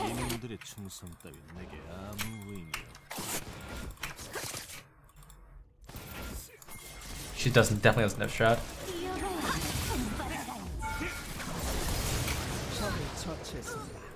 이놈들의 충성 따윈 내게 아무 의미 없다. She definitely doesn't have shot. 적을 처치했습니다.